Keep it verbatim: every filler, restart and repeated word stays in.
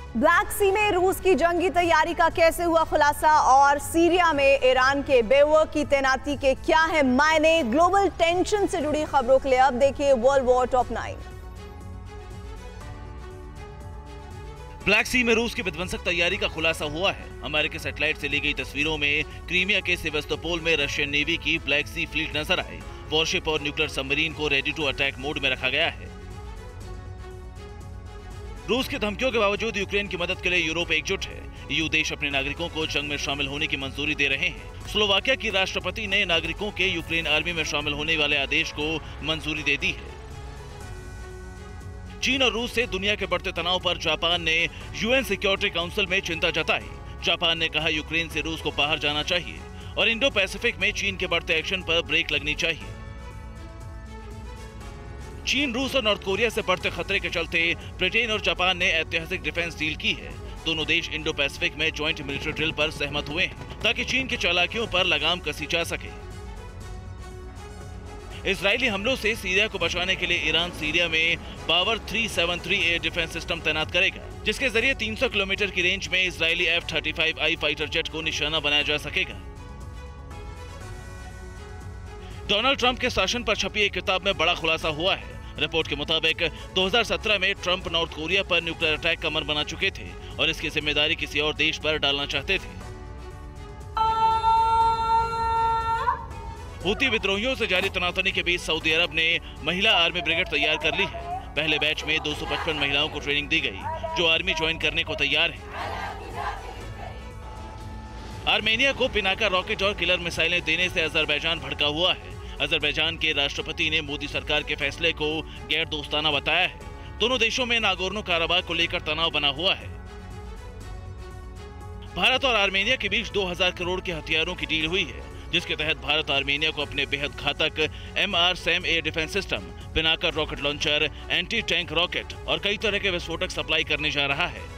Black sea में रूस की जंगी तैयारी का कैसे हुआ खुलासा और सीरिया में ईरान के बेवक की तैनाती के क्या है मायने। ग्लोबल टेंशन से जुड़ी खबरों के लिए अब देखिए world war top nine. Black sea में रूस की विध्वंसक तैयारी का खुलासा हुआ है। अमेरिकी सैटेलाइट से ली गई तस्वीरों में क्रीमिया के सेवास्तोपोल में रशियन नेवी की ब्लैक सी फ्लीट नजर आई। वॉरशिप और न्यूक्लियर सबमरीन को रेडी टू अटैक मोड में रखा गया है। रूस की धमकियों के बावजूद यूक्रेन की मदद के लिए यूरोप एकजुट है। ईयू देश अपने नागरिकों को जंग में शामिल होने की मंजूरी दे रहे हैं। स्लोवाकिया की राष्ट्रपति ने नागरिकों के यूक्रेन आर्मी में शामिल होने वाले आदेश को मंजूरी दे दी है। चीन और रूस से दुनिया के बढ़ते तनाव पर जापान ने यूएन सिक्योरिटी काउंसिल में चिंता जताई। जापान ने कहा यूक्रेन से रूस को बाहर जाना चाहिए और इंडो पैसिफिक में चीन के बढ़ते एक्शन पर ब्रेक लगनी चाहिए। चीन, रूस और नॉर्थ कोरिया से बढ़ते खतरे के चलते ब्रिटेन और जापान ने ऐतिहासिक डिफेंस डील की है। दोनों देश इंडो पैसिफिक में ज्वाइंट मिलिट्री ड्रिल पर सहमत हुए हैं ताकि चीन की चालाकियों पर लगाम कसी जा सके। इजरायली हमलों से सीरिया को बचाने के लिए ईरान सीरिया में पावर तीन सौ तिहत्तर एयर डिफेंस सिस्टम तैनात करेगा, जिसके जरिए तीन सौ किलोमीटर की रेंज में Israeli F thirty five I fighter jet को निशाना बनाया जा सकेगा। डोनाल्ड ट्रंप के शासन पर छपी एक किताब में बड़ा खुलासा हुआ है। रिपोर्ट के मुताबिक दो हज़ार सत्रह में ट्रंप नॉर्थ कोरिया पर न्यूक्लियर अटैक का मन बना चुके थे और इसकी जिम्मेदारी किसी और देश पर डालना चाहते थे। हूती विद्रोहियों से जारी तनातनी के बीच सऊदी अरब ने महिला आर्मी ब्रिगेड तैयार कर ली है। पहले बैच में दो सौ पचपन महिलाओं को ट्रेनिंग दी गई जो आर्मी ज्वाइन करने को तैयार है। आर्मेनिया को पिनाका रॉकेट और किलर मिसाइलें देने से अजरबैजान भड़का हुआ है। अजरबैजान के राष्ट्रपति ने मोदी सरकार के फैसले को गैर दोस्ताना बताया है। दोनों देशों में नागोर्नो काराबाख को लेकर तनाव बना हुआ है। भारत और आर्मेनिया के बीच दो हज़ार करोड़ के हथियारों की डील हुई है, जिसके तहत भारत आर्मेनिया को अपने बेहद घातक M R SAM air defence system, Pinaka rocket launcher, anti tank rocket और कई तरह के विस्फोटक सप्लाई करने जा रहा है।